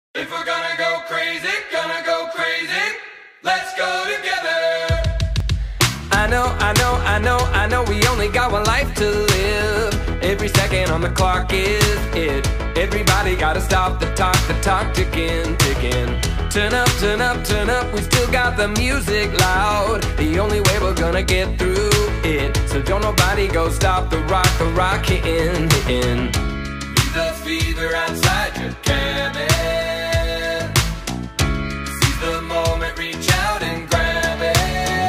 If we're gonna go crazy, let's go together. I know we only got one life to live. Every second on the clock is it. Everybody gotta stop the talk ticking. Turn up, we still got the music loud. The only way we're gonna get through it. So don't nobody go stop the rock hitting. Feel the fever outside your cabin. Seize the moment, reach out and grab it.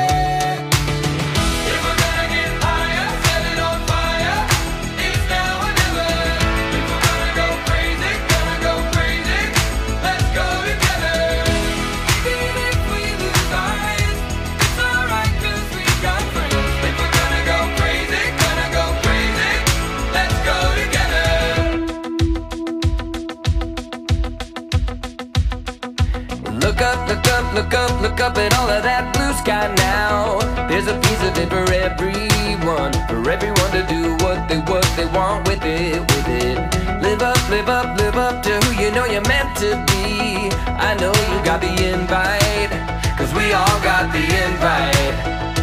If we're gonna get higher, set it on fire. It's now or never. If we're gonna go crazy, let's go together. Even if we lose our eyes, it's alright 'cause we got friends. If we're gonna go crazy, let's go together. Look up at all of that blue sky now. There's a piece of it for everyone to do what they want with it. Live up to who you know you're meant to be. I know you got the invite, 'cause we all got the invite.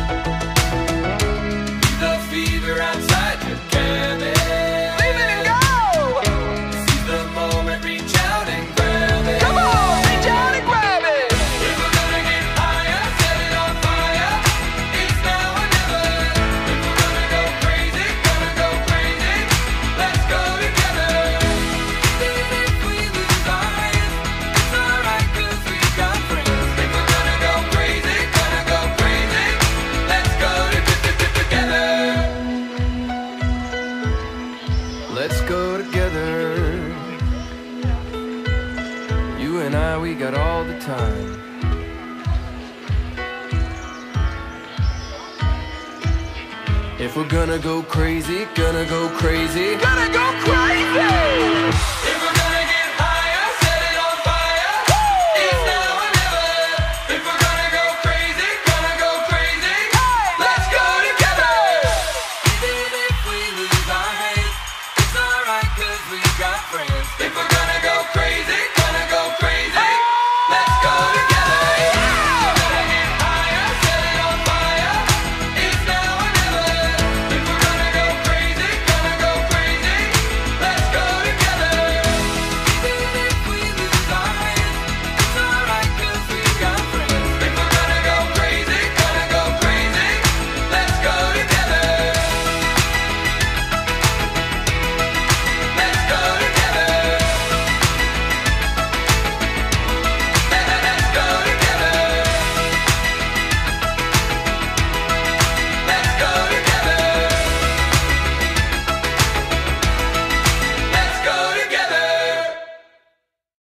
The fever outside your cabin. Leave it and go! Seize the moment, reach out and grab it. Come on, reach out and grab it! If we're gonna get higher, set it on fire. It's now or never. If we're gonna go crazy, let's go together. Even if we lose our eyes, it's alright 'cause we got friends. If we're gonna go crazy, let's go together. Let's go together. You and I, we got all the time. If we're gonna go crazy, Gonna go crazy.